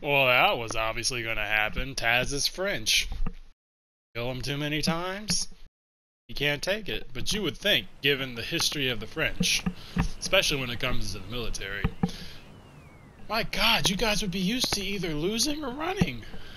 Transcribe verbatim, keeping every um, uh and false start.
Well, that was obviously going to happen. Taz is French. Kill him too many times, he can't take it. But you would think, given the history of the French, especially when it comes to the military, my God, you guys would be used to either losing or running.